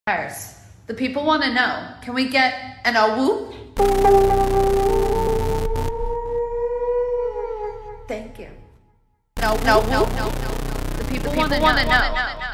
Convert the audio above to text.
The people want to know, can we get an awoo? Thank you. No. The people want to know.